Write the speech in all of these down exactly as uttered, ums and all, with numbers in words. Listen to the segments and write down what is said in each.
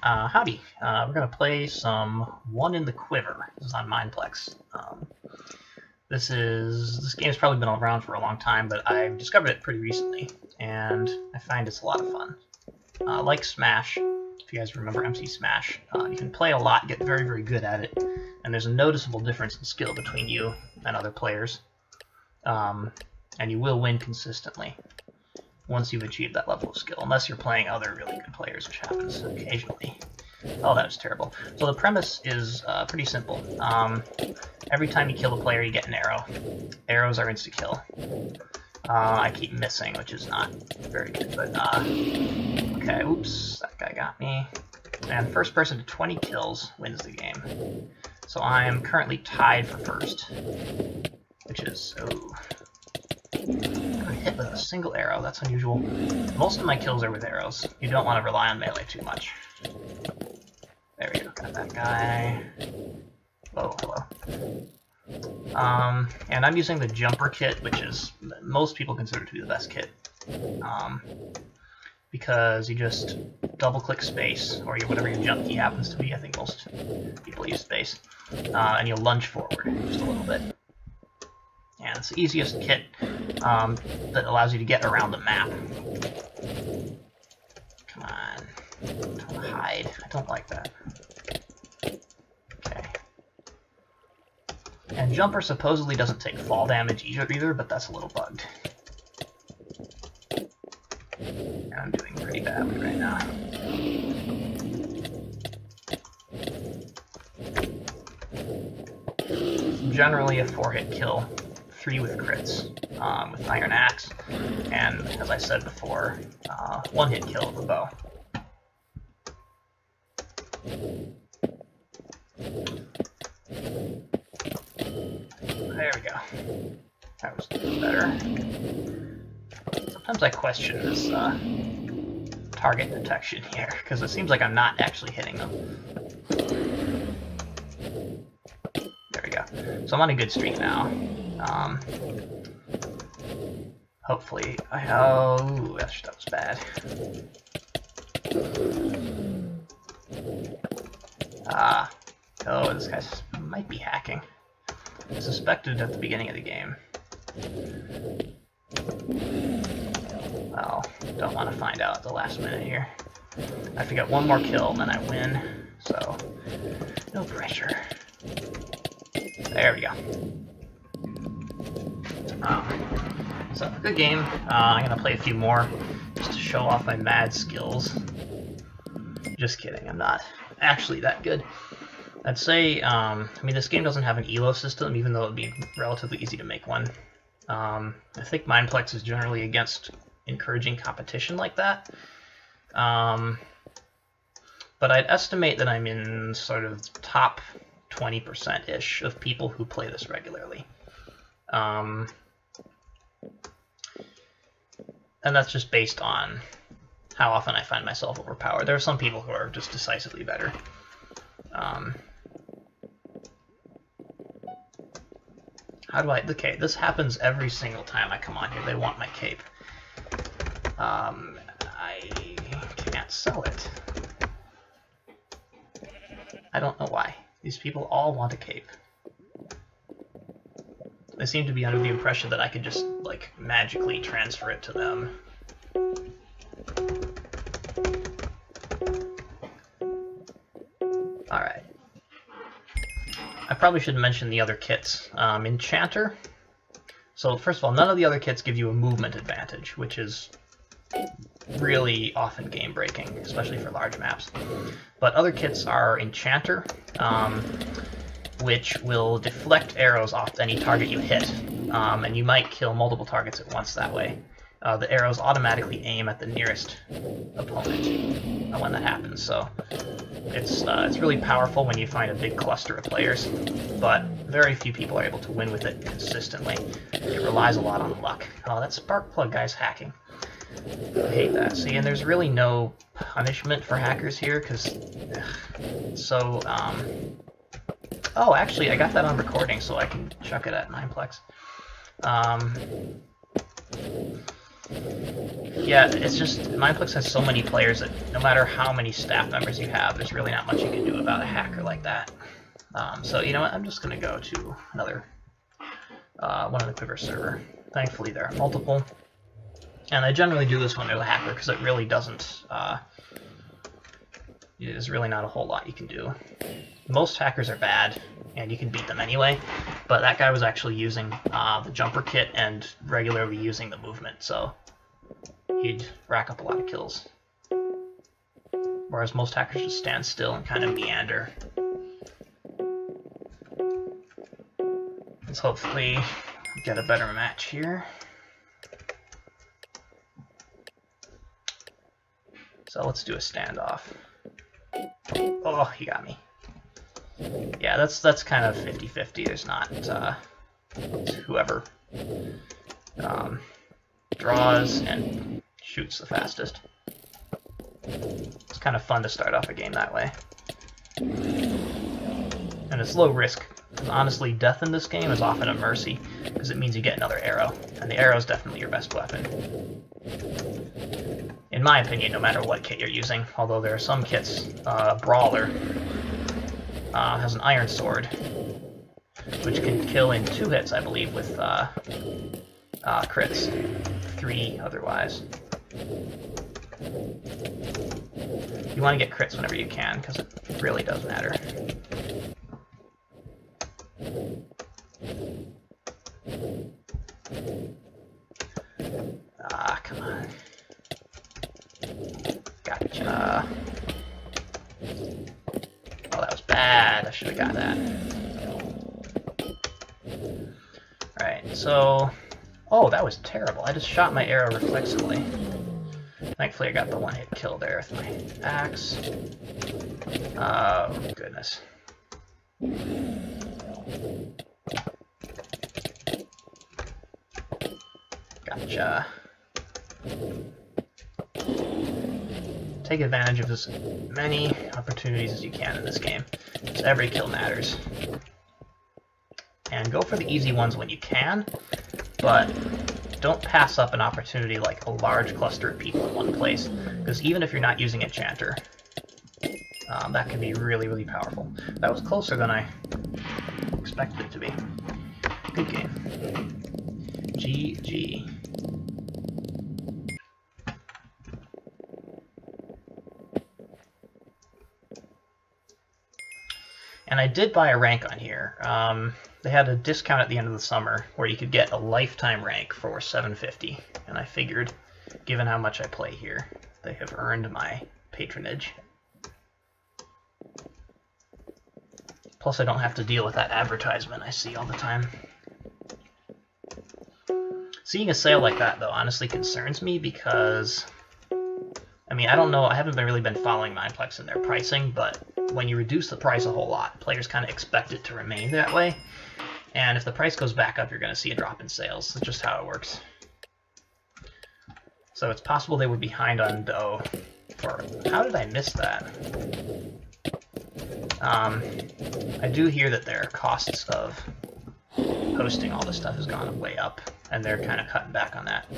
Uh, howdy. Uh, we're going to play some One in the Quiver. This is on Mineplex. Um, this is this game's probably been around for a long time, but I've discovered it pretty recently, and I find it's a lot of fun. Uh, like Smash, if you guys remember M C Smash, uh, you can play a lot, get very, very good at it, and there's a noticeable difference in skill between you and other players, um, and you will win consistently once you've achieved that level of skill, unless you're playing other really good players, which happens occasionally. Oh, that was terrible. So the premise is uh, pretty simple. Um, every time you kill a player, you get an arrow. Arrows are insta-kill. Uh, I keep missing, which is not very good, but, uh, okay, oops, that guy got me. And first person to twenty kills wins the game. So I am currently tied for first, which is, oh, I'm hit with a single arrow. That's unusual. Most of my kills are with arrows. You don't want to rely on melee too much. There we go. Got that guy. Oh, hello. Um, and I'm using the jumper kit, which is most people consider to be the best kit. Um, because you just double-click space, or whatever your jump key happens to be. I think most people use space. Uh, and you'll lunge forward just a little bit. And it's the easiest kit um, that allows you to get around the map. Come on. Don't hide. I don't like that. Okay. And Jumper supposedly doesn't take fall damage either, but that's a little bugged. And I'm doing pretty badly right now. Generally a four-hit kill. Three with crits, um, with Iron Axe, and as I said before, uh, one hit kill with a bow. There we go. That was better. Sometimes I question this uh, target detection here, because it seems like I'm not actually hitting them. There we go. So I'm on a good streak now. Um, hopefully, I, oh, that was bad. Ah, oh, this guy might be hacking. I suspected at the beginning of the game. Well, don't want to find out at the last minute here. I have to get one more kill, then I win, so no pressure. There we go. Um, so, good game. Uh, I'm going to play a few more just to show off my mad skills. Just kidding, I'm not actually that good. I'd say, um, I mean, this game doesn't have an E L O system, even though it would be relatively easy to make one. Um, I think Mineplex is generally against encouraging competition like that. Um, but I'd estimate that I'm in sort of top twenty percent-ish of people who play this regularly. Um, and that's just based on how often I find myself overpowered. There are some people who are just decisively better. Um, how do I... Okay, this happens every single time I come on here. They want my cape. Um, I can't sell it. I don't know why. These people all want a cape. They seem to be under the impression that I could just, like, magically transfer it to them. Alright. I probably should mention the other kits. Um, Enchanter. So, first of all, none of the other kits give you a movement advantage, which is really often game-breaking, especially for large maps. But other kits are Enchanter, um, which will deflect arrows off any target you hit, um, and you might kill multiple targets at once that way. Uh, the arrows automatically aim at the nearest opponent when that happens, so it's uh, it's really powerful when you find a big cluster of players, but very few people are able to win with it consistently. It relies a lot on luck. Oh, that spark plug guy's hacking. I hate that. See, and there's really no punishment for hackers here, because so, um... oh, actually, I got that on recording, so I can chuck it at Mineplex. Um, Yeah, it's just, Mineplex has so many players that no matter how many staff members you have, there's really not much you can do about a hacker like that. Um, so, you know what, I'm just going to go to another, uh, one of the Quiver server. Thankfully, there are multiple. And I generally do this when there's a hacker, because it really doesn't, uh, there's really not a whole lot you can do. Most hackers are bad, and you can beat them anyway, but that guy was actually using uh, the jumper kit and regularly using the movement, so he'd rack up a lot of kills. Whereas most hackers just stand still and kind of meander. Let's hopefully get a better match here. So let's do a standoff. Oh, he got me. Yeah, that's that's kind of fifty fifty. There's not uh, whoever um, draws and shoots the fastest. It's kind of fun to start off a game that way. And it's low risk. Honestly, death in this game is often a mercy, because it means you get another arrow, and the arrow is definitely your best weapon. In my opinion, no matter what kit you're using, although there are some kits, uh, Brawler uh, has an iron sword, which can kill in two hits, I believe, with uh, uh, crits, three otherwise. You want to get crits whenever you can, because it really does matter. Ah, come on. Gotcha. Oh, that was bad. I should have got that. Alright, so... Oh, that was terrible. I just shot my arrow reflexively. Thankfully, I got the one-hit kill there with my axe. Oh, goodness. Gotcha. Take advantage of as many opportunities as you can in this game, because every kill matters. And go for the easy ones when you can, but don't pass up an opportunity like a large cluster of people in one place, because even if you're not using Enchanter, um, that can be really, really powerful. That was closer than I expected it to be. Good game. G G. And I did buy a rank on here. Um, they had a discount at the end of the summer where you could get a lifetime rank for seven fifty, and I figured, given how much I play here, they have earned my patronage. Plus, I don't have to deal with that advertisement I see all the time. Seeing a sale like that, though, honestly concerns me because, I mean, I don't know, I haven't been really been following Mineplex and their pricing, but when you reduce the price a whole lot, players kind of expect it to remain that way. And if the price goes back up, you're going to see a drop in sales. That's just how it works. So it's possible they were behind on dough. For how did I miss that? Um, I do hear that their costs of hosting all this stuff has gone way up, and they're kind of cutting back on that.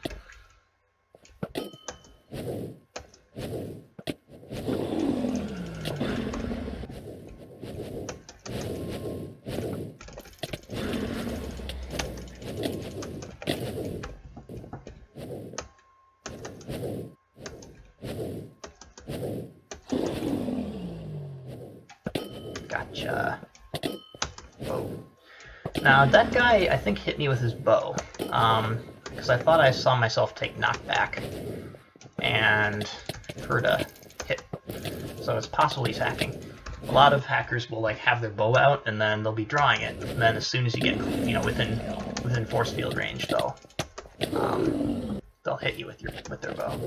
Gotcha. Whoa. Now, that guy, I think, hit me with his bow, um, because I thought I saw myself take knockback and heard a hit. So it's possible he's hacking. A lot of hackers will like have their bow out and then they'll be drawing it, and then as soon as you get, you know, within within force field range, they'll um, they'll hit you with your with their bow.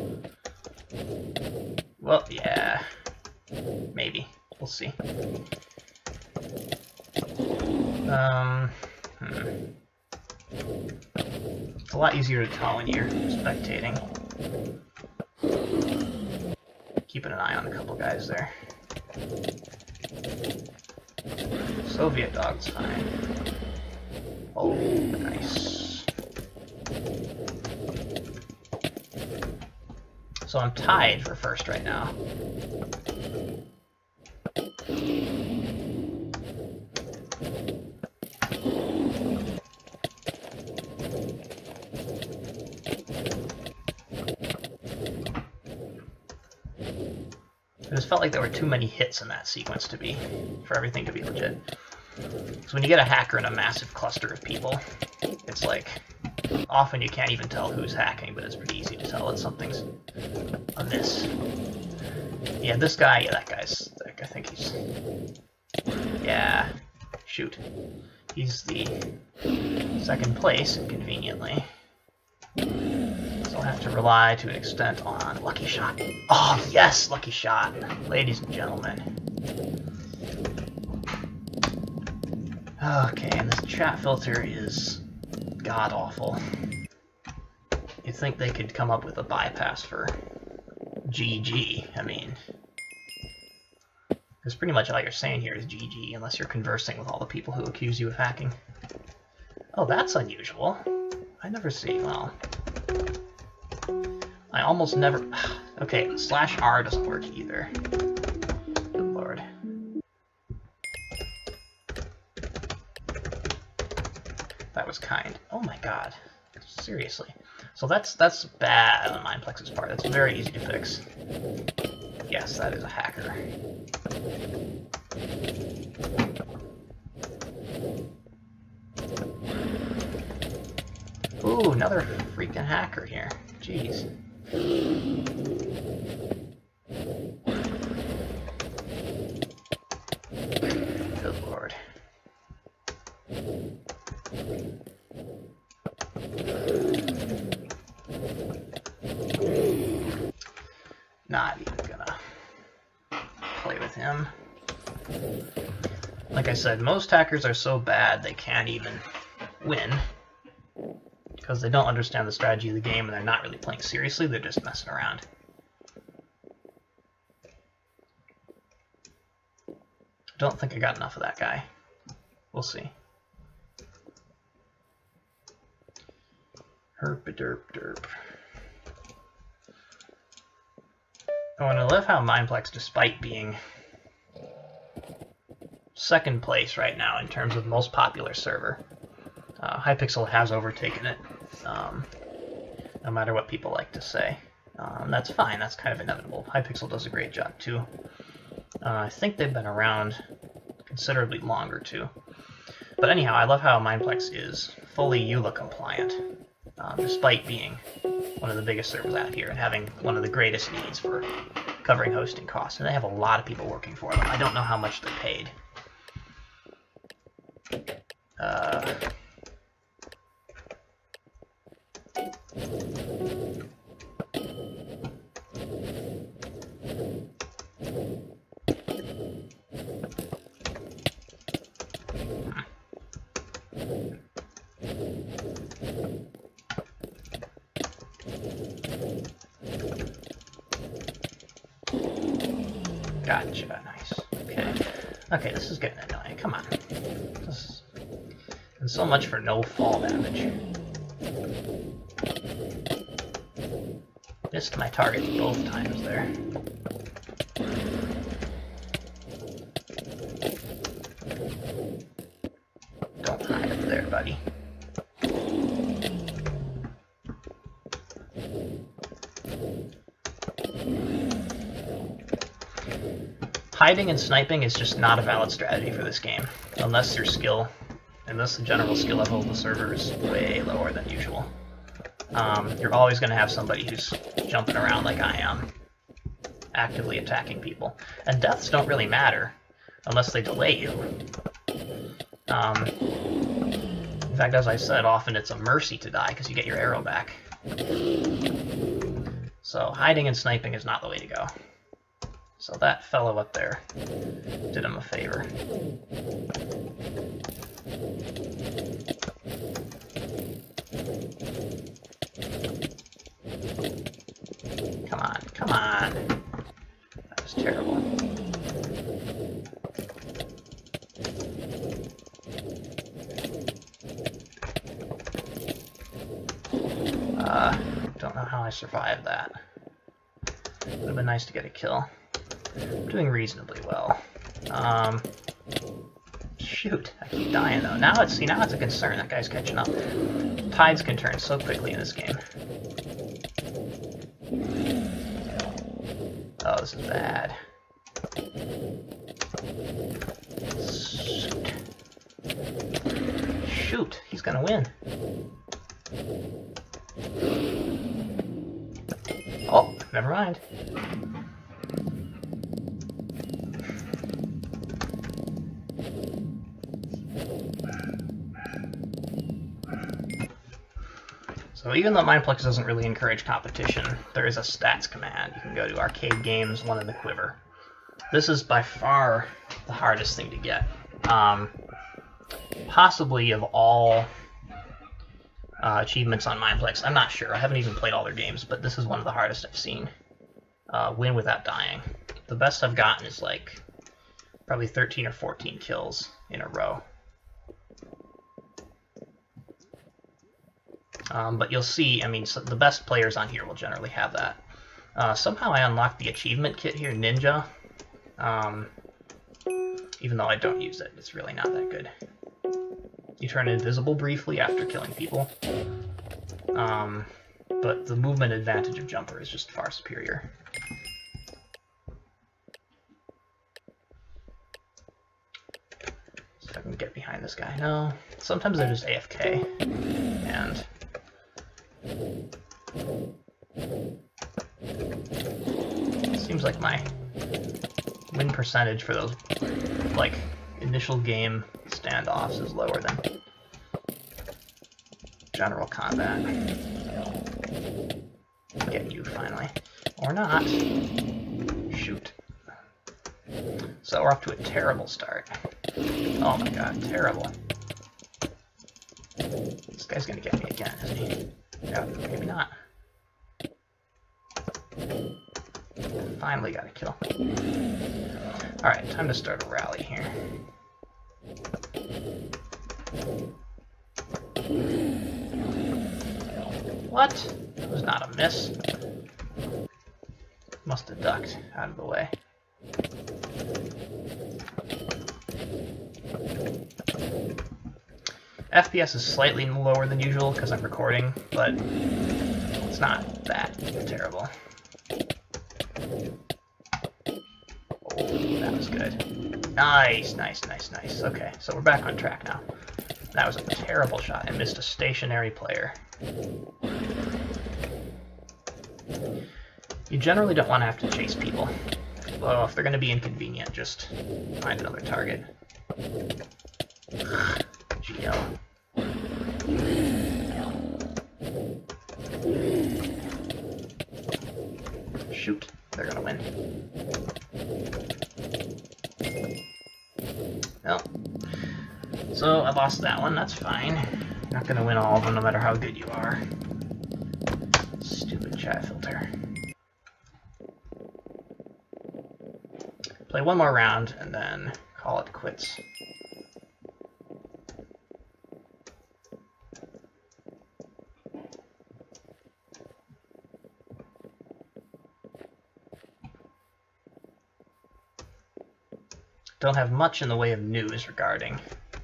Well, yeah, maybe we'll see. Um, hmm. It's a lot easier to tell when you're spectating. Keeping an eye on a couple guys there. Soviet dog's fine. Oh, nice. So I'm tied for first right now. It just felt like there were too many hits in that sequence to be, for everything to be legit. So when you get a hacker in a massive cluster of people, it's like, often you can't even tell who's hacking, but it's pretty easy to tell that something's amiss. Yeah, this guy, yeah, that guy's, I think he's, yeah, shoot. He's the second place, conveniently. So I'll have to rely to an extent on Lucky Shot. Oh, yes, Lucky Shot, ladies and gentlemen. Okay, and this chat filter is god-awful. You'd think they could come up with a bypass for G G, I mean. Because pretty much all you're saying here is G G, unless you're conversing with all the people who accuse you of hacking. Oh, that's unusual. I never see, well... I almost never... Okay, slash R doesn't work either. Good lord. That was kind. Oh my god. Seriously. So that's that's bad on Mineplex's part. That's very easy to fix. Yes, that is a hacker. Ooh, another freaking hacker here. Jeez. Good lord. Not even gonna play with him. Like I said, most hackers are so bad they can't even win because they don't understand the strategy of the game and they're not really playing seriously, they're just messing around. Don't think I got enough of that guy. We'll see. Herp-a-derp-derp. Oh, and I love how Mineplex, despite being second place right now in terms of most popular server, uh, Hypixel has overtaken it, um, no matter what people like to say. Um, that's fine, that's kind of inevitable. Hypixel does a great job too. Uh, I think they've been around considerably longer too. But anyhow, I love how Mineplex is fully E U L A compliant, um, despite being one of the biggest servers out here and having one of the greatest needs for covering hosting costs. And they have a lot of people working for them. I don't know how much they're paid. Uh, Gotcha, nice. Okay. Okay, this is getting annoying. Come on. This is... And so much for no fall damage. Missed my target both times there. Don't hide up there, buddy. Hiding and sniping is just not a valid strategy for this game, unless your skill, unless the general skill level of the server is way lower than usual. Um, you're always going to have somebody who's jumping around like I am, actively attacking people. And deaths don't really matter, unless they delay you. Um, in fact, as I said, often it's a mercy to die, because you get your arrow back. So hiding and sniping is not the way to go. So that fellow up there did him a favor. Come on, come on. That was terrible. Uh, don't know how I survived that. been nice to get a kill. I'm doing reasonably well. Um, shoot, I keep dying though. Now it's see now it's a concern. That guy's catching up. Tides can turn so quickly in this game. Oh, this is bad. Shoot. Shoot, he's gonna win. Oh, never mind. So even though Mineplex doesn't really encourage competition, there is a stats command. You can go to arcade games, one in the Quiver. This is by far the hardest thing to get. Um, possibly of all uh, achievements on Mineplex. I'm not sure. I haven't even played all their games, but this is one of the hardest I've seen. Uh, win without dying. The best I've gotten is like probably thirteen or fourteen kills in a row. Um, but you'll see, I mean, so the best players on here will generally have that. Uh, somehow I unlocked the achievement kit here, Ninja. Um, even though I don't use it, it's really not that good. You turn invisible briefly after killing people. Um, but the movement advantage of Jumper is just far superior. See if I can get behind this guy. No, sometimes they're just A F K. And seems like my win percentage for those like initial game standoffs is lower than general combat. Get you finally. Or not. Shoot. So we're off to a terrible start. Oh my god, terrible. This guy's gonna get me again, isn't he? Yeah, maybe not. Finally got a kill. Alright, time to start a rally here. What? That was not a miss. Must have ducked out of the way. F P S is slightly lower than usual because I'm recording, but it's not that terrible. Oh, that was good. Nice, nice, nice, nice. Okay, so we're back on track now. That was a terrible shot. I missed a stationary player. You generally don't want to have to chase people. Well, if they're going to be inconvenient, just find another target. G L. Shoot, they're gonna win. Well, so I lost that one, that's fine. You're not gonna win all of them no matter how good you are. Stupid chat filter. Play one more round and then call it quits. Don't have much in the way of news regarding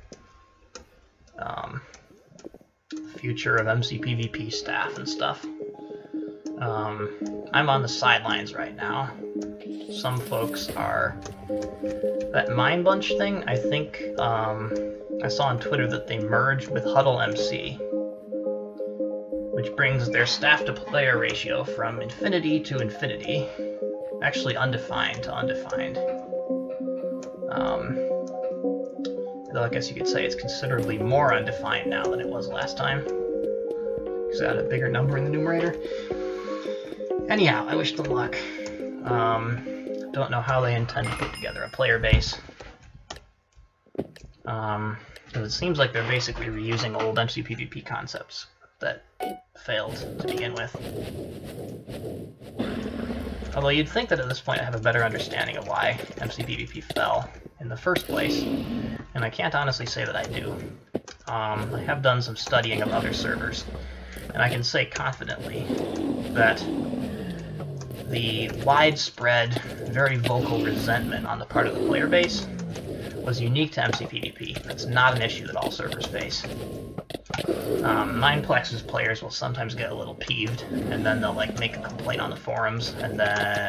um, future of M C P V P staff and stuff. Um, I'm on the sidelines right now. Some folks are... That Mind Bunch thing, I think um, I saw on Twitter that they merged with Huddle M C, which brings their staff to player ratio from infinity to infinity. Actually undefined to undefined. Um, though I guess you could say it's considerably more undefined now than it was last time, because I had a bigger number in the numerator. Anyhow, I wish them luck. Um, don't know how they intend to put together a player base. Um, because it seems like they're basically reusing old M C P V P concepts that failed to begin with. Although you'd think that at this point I have a better understanding of why M C P V P fell in the first place, and I can't honestly say that I do. Um, I have done some studying of other servers, and I can say confidently that the widespread, very vocal resentment on the part of the player base was unique to M C P V P. It's not an issue that all servers face. Um, Mineplex's players will sometimes get a little peeved, and then they'll like make a complaint on the forums, and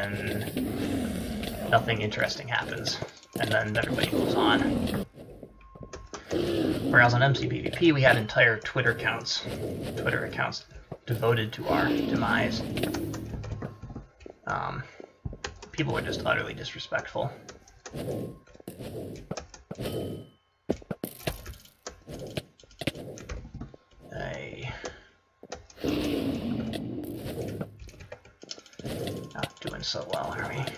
then nothing interesting happens, and then everybody moves on. Whereas on M C P V P, we had entire Twitter accounts, Twitter accounts devoted to our demise. Um, people were just utterly disrespectful. I... Not doing so well, are we?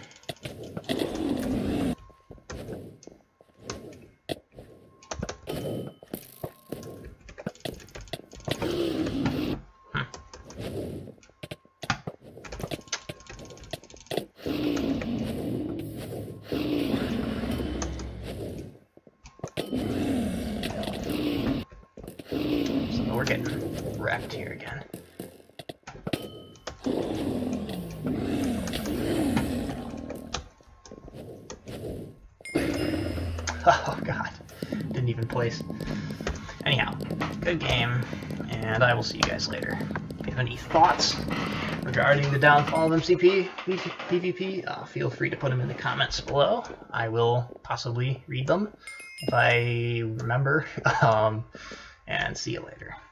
We're getting wrecked here again. Oh god, didn't even place. Anyhow, good game, and I will see you guys later. If you have any thoughts regarding the downfall of M C P P V P, uh, feel free to put them in the comments below. I will possibly read them if I remember, um, and see you later.